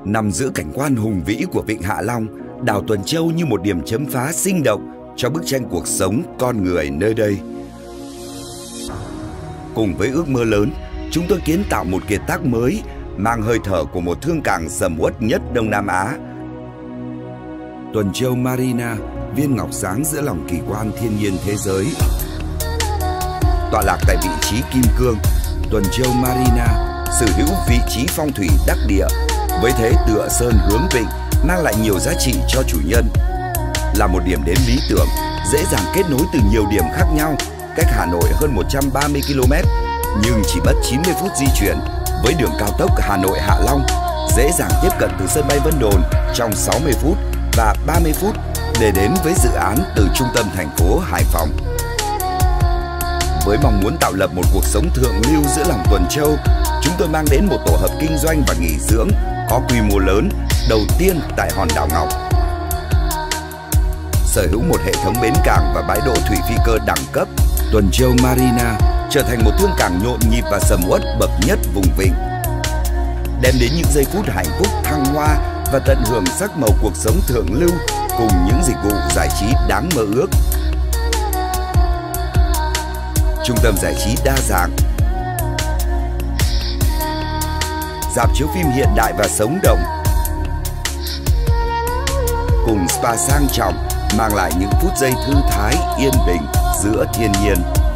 Nằm giữa cảnh quan hùng vĩ của Vịnh Hạ Long, đảo Tuần Châu như một điểm chấm phá sinh động cho bức tranh cuộc sống con người nơi đây. Cùng với ước mơ lớn, chúng tôi kiến tạo một kiệt tác mới mang hơi thở của một thương cảng sầm uất nhất Đông Nam Á. Tuần Châu Marina, viên ngọc sáng giữa lòng kỳ quan thiên nhiên thế giới. Tọa lạc tại vị trí kim cương, Tuần Châu Marina sở hữu vị trí phong thủy đắc địa với thế tựa sơn hướng vịnh, mang lại nhiều giá trị cho chủ nhân. Là một điểm đến lý tưởng, dễ dàng kết nối từ nhiều điểm khác nhau, cách Hà Nội hơn 130 km, nhưng chỉ mất 90 phút di chuyển. Với đường cao tốc Hà Nội Hạ Long, dễ dàng tiếp cận từ sân bay Vân Đồn trong 60 phút và 30 phút để đến với dự án từ trung tâm thành phố Hải Phòng. Với mong muốn tạo lập một cuộc sống thượng lưu giữa lòng Tuần Châu, chúng tôi mang đến một tổ hợp kinh doanh và nghỉ dưỡng có quy mô lớn đầu tiên tại hòn đảo Ngọc. Sở hữu một hệ thống bến cảng và bãi đỗ thủy phi cơ đẳng cấp, Tuần Châu Marina trở thành một thương cảng nhộn nhịp và sầm uất bậc nhất vùng vịnh, đem đến những giây phút hạnh phúc thăng hoa và tận hưởng sắc màu cuộc sống thượng lưu cùng những dịch vụ giải trí đáng mơ ước. Trung tâm giải trí đa dạng, rạp chiếu phim hiện đại và sống động, cùng spa sang trọng mang lại những phút giây thư thái yên bình giữa thiên nhiên.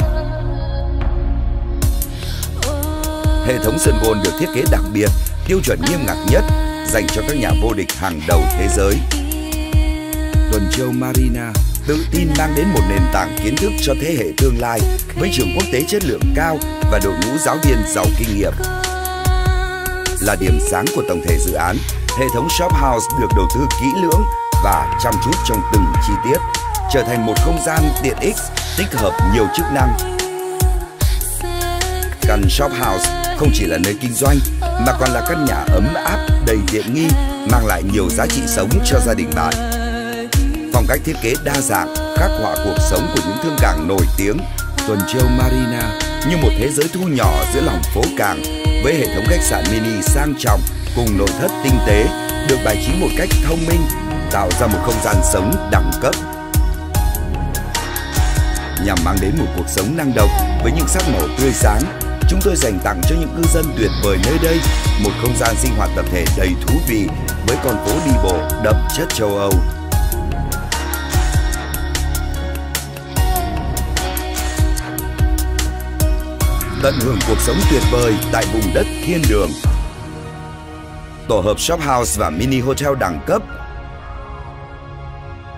Hệ thống sân golf được thiết kế đặc biệt, tiêu chuẩn nghiêm ngặt nhất dành cho các nhà vô địch hàng đầu thế giới. Tuần Châu Marina tự tin mang đến một nền tảng kiến thức cho thế hệ tương lai với trường quốc tế chất lượng cao và đội ngũ giáo viên giàu kinh nghiệm. Là điểm sáng của tổng thể dự án, hệ thống shop house được đầu tư kỹ lưỡng và chăm chút trong từng chi tiết, trở thành một không gian tiện ích tích hợp nhiều chức năng. Căn shop house không chỉ là nơi kinh doanh mà còn là căn nhà ấm áp đầy tiện nghi, mang lại nhiều giá trị sống cho gia đình bạn. Phong cách thiết kế đa dạng khắc họa cuộc sống của những thương cảng nổi tiếng. Tuần Châu Marina như một thế giới thu nhỏ giữa lòng phố cảng, với hệ thống khách sạn mini sang trọng cùng nội thất tinh tế, được bài trí một cách thông minh, tạo ra một không gian sống đẳng cấp. Nhằm mang đến một cuộc sống năng động với những sắc màu tươi sáng, chúng tôi dành tặng cho những cư dân tuyệt vời nơi đây một không gian sinh hoạt tập thể đầy thú vị với con phố đi bộ đậm chất châu Âu. Tận hưởng cuộc sống tuyệt vời tại vùng đất thiên đường. Tổ hợp shop house và mini hotel đẳng cấp.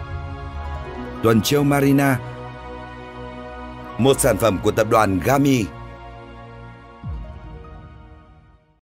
Tuần Châu Marina, một sản phẩm của tập đoàn Gami.